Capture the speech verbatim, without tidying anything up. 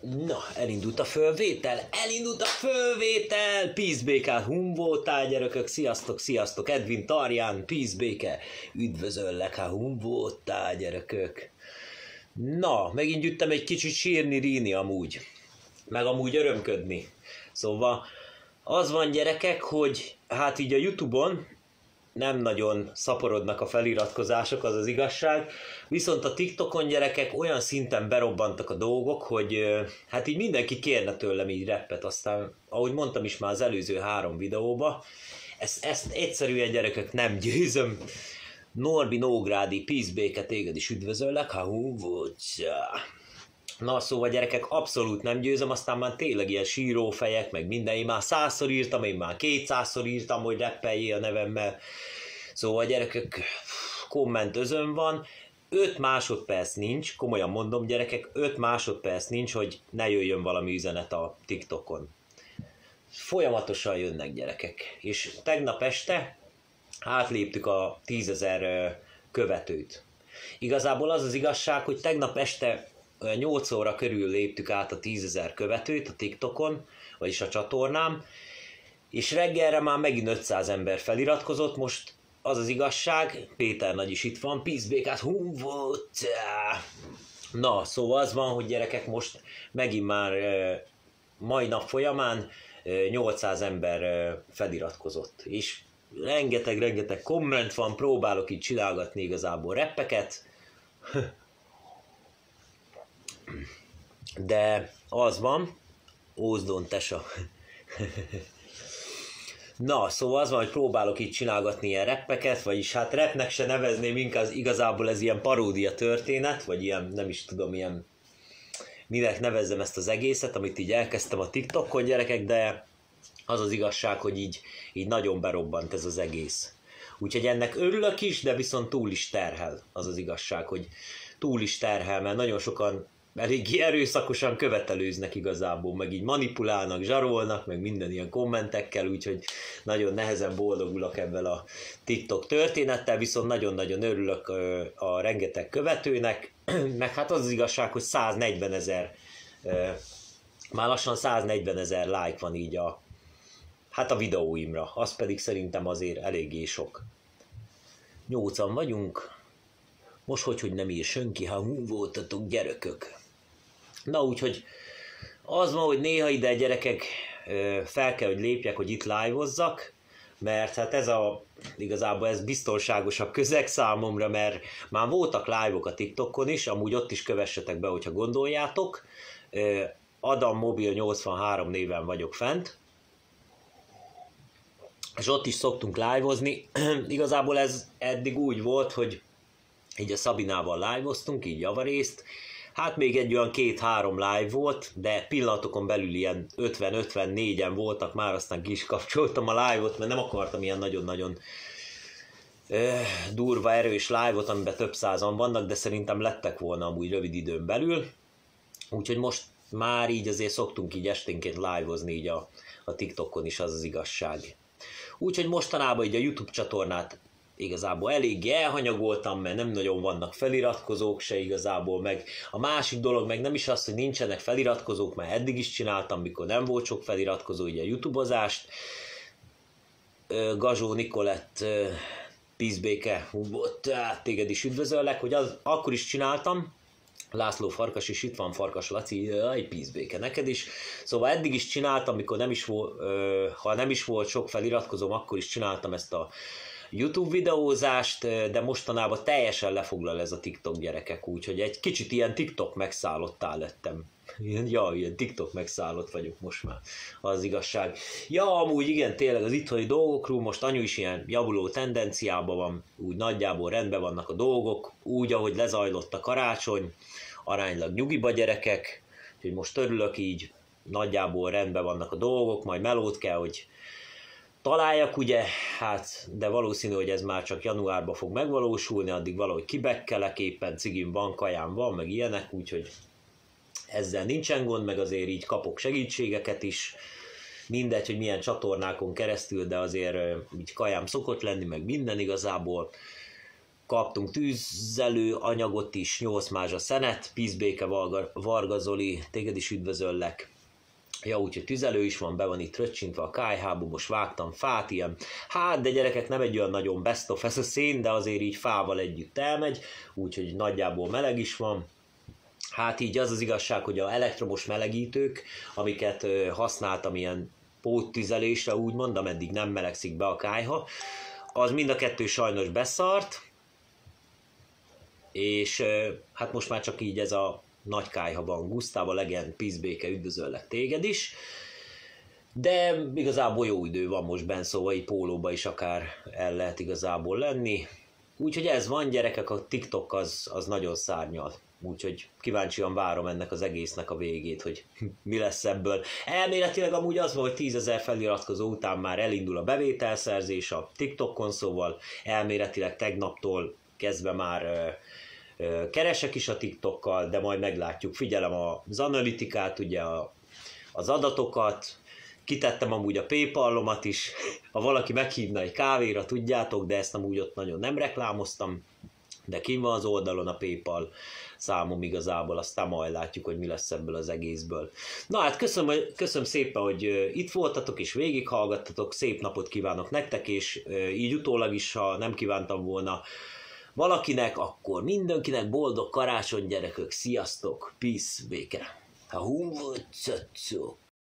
Na, elindult a fölvétel, elindult a fölvétel, Peacebéke, Humboldt gyerekek, sziasztok, sziasztok, Edwin Tarján, Peacebéke, üdvözöllek, ha Humboldt gyerekek. Na, megint jöttem egy kicsit sírni, ríni amúgy, meg amúgy örömködni. Szóval az van gyerekek, hogy hát így a Youtube-on nem nagyon szaporodnak a feliratkozások, az az igazság. Viszont a TikTokon gyerekek olyan szinten berobbantak a dolgok, hogy hát így mindenki kérne tőlem így rappet. Aztán, ahogy mondtam is már az előző három videóba, ezt, ezt egyszerűen gyerekek nem győzöm. Norbi Nógrádi, Peacebéke, téged is üdvözöllek, ha Humboldt. Na szóval gyerekek, abszolút nem győzöm, aztán már tényleg ilyen sírófejek, meg minden, én már százszor írtam, én már kétszázszor írtam, hogy rappeljél a nevemmel. Szóval gyerekek, komment özön van, öt másodperc nincs, komolyan mondom gyerekek, öt másodperc nincs, hogy ne jöjjön valami üzenet a TikTokon. Folyamatosan jönnek gyerekek, és tegnap este átléptük a tízezer követőt. Igazából az az igazság, hogy tegnap este nyolc óra körül léptük át a tízezer követőt a TikTokon, vagyis a csatornám, és reggelre már megint ötszáz ember feliratkozott. Most az az igazság, Péter nagy is itt van, Peacebéke, Humboldt. Na, szóval az van, hogy gyerekek, most megint már mai nap folyamán nyolcszáz ember feliratkozott, és rengeteg-rengeteg komment van, próbálok itt csinálgatni igazából rappeket, de az van, Ózdon tesa. Na, szóval az van, hogy próbálok itt csinálgatni ilyen rappeket, vagyis hát rapnek se nevezném, inkább igazából ez ilyen paródia történet, vagy ilyen, nem is tudom, ilyen, minek nevezzem ezt az egészet, amit így elkezdtem a TikTokon gyerekek, de az az igazság, hogy így, így nagyon berobbant ez az egész. Úgyhogy ennek örülök is, de viszont túl is terhel, az az igazság, hogy túl is terhel, mert nagyon sokan eléggé erőszakosan követelőznek igazából, meg így manipulálnak, zsarolnak, meg minden ilyen kommentekkel, úgyhogy nagyon nehezen boldogulok ebben a TikTok történettel, viszont nagyon-nagyon örülök a rengeteg követőnek, meg hát az az igazság, hogy száznegyven ezer, már lassan száznegyven ezer like van így a, hát a videóimra, az pedig szerintem azért eléggé sok. Nyolcan vagyunk, most hogy, hogy nem ír senki, ha voltatok gyerekök. Na úgyhogy az van, hogy néha ide gyerekek fel kell, hogy lépjek, hogy itt live-ozzak, mert hát ez a, igazából ez biztonságosabb közeg számomra, mert már voltak live-ok a TikTokon is, amúgy ott is kövessetek be, hogyha gondoljátok. Adam Mobil nyolcvanhárom néven vagyok fent, és ott is szoktunk live-ozni. Igazából ez eddig úgy volt, hogy így a Szabinával live-oztunk, így javarészt. Hát még egy olyan két-három live volt, de pillanatokon belül ilyen ötven-ötvennégyen voltak már, aztán ki is kapcsoltam a live-ot, mert nem akartam ilyen nagyon-nagyon uh, durva, erős live-ot, amiben több százan vannak, de szerintem lettek volna amúgy rövid időn belül. Úgyhogy most már így azért szoktunk így esténként live-ozni így a, a TikTokon is, az az igazság. Úgyhogy mostanában így a YouTube csatornát igazából eléggé elhanyagoltam, mert nem nagyon vannak feliratkozók se igazából, meg a másik dolog meg nem is az, hogy nincsenek feliratkozók, mert eddig is csináltam, mikor nem volt sok feliratkozó, így a YouTube-ozást. Gazsó Nikolett, Peacebéke, téged is üdvözöllek, hogy az, akkor is csináltam, László Farkas is itt van, Farkas Laci, jaj, Peacebéke neked is. Szóval eddig is csináltam, mikor nem is volt, ha nem is volt sok feliratkozóm, akkor is csináltam ezt a YouTube videózást, de mostanában teljesen lefoglal ez a TikTok gyerekek, úgyhogy egy kicsit ilyen TikTok megszállottá lettem. Ilyen, ja, ilyen TikTok megszállott vagyok most már, az igazság. Ja, amúgy igen, tényleg az itthoni dolgokról, most anyu is ilyen javuló tendenciában van, úgy nagyjából rendben vannak a dolgok, úgy, ahogy lezajlott a karácsony, aránylag nyugiba gyerekek, úgyhogy most örülök így, nagyjából rendben vannak a dolgok, majd melót kell, hogy találjak, ugye, hát, de valószínű, hogy ez már csak januárban fog megvalósulni, addig valahogy kibekkelek, éppen cigim van, kajám van, meg ilyenek, úgyhogy ezzel nincsen gond, meg azért így kapok segítségeket is, mindegy, hogy milyen csatornákon keresztül, de azért így kajám szokott lenni, meg minden igazából. kaptunk tűzelő anyagot is, nyolc mázsa szenet, Peacebéke Varga, Varga Zoli, téged is üdvözöllek. Ja, úgyhogy tüzelő is van, be van itt röccsintve a ká há-ból, most vágtam fát, ilyen, hát de gyerekek, nem egy olyan nagyon best of ez a szén, de azért így fával együtt elmegy, úgyhogy nagyjából meleg is van. Hát így az az igazság, hogy a elektromos melegítők, amiket ö, használtam ilyen póttüzelésre, úgymond, ameddig nem melegszik be a kályha, az mind a kettő sajnos beszart, és ö, hát most már csak így ez a nagy kályha van. Gusztáv, a Legend, Peacebéke, üdvözöllek téged is. De igazából jó idő van most benn, szóval így pólóba is akár el lehet igazából lenni. Úgyhogy ez van, gyerekek, a TikTok az, az nagyon szárnyal. Úgyhogy kíváncsian várom ennek az egésznek a végét, hogy mi lesz ebből. Elméletileg amúgy az van, hogy tízezer feliratkozó után már elindul a bevételszerzés a TikTokon, szóval elméletileg tegnaptól kezdve már keresek is a TikTokkal, de majd meglátjuk. Figyelem az analitikát, ugye az adatokat, kitettem amúgy a PayPal-omat is, ha valaki meghívna egy kávéra, tudjátok, de ezt amúgy ott nagyon nem reklámoztam, de kim van az oldalon a PayPal számom igazából, aztán majd látjuk, hogy mi lesz ebből az egészből. Na hát köszönöm, köszönöm szépen, hogy itt voltatok és végighallgattatok, szép napot kívánok nektek, és így utólag is, ha nem kívántam volna valakinek, akkor mindenkinek boldog karácsony, gyerekek, sziasztok, peace, béke. A humvot,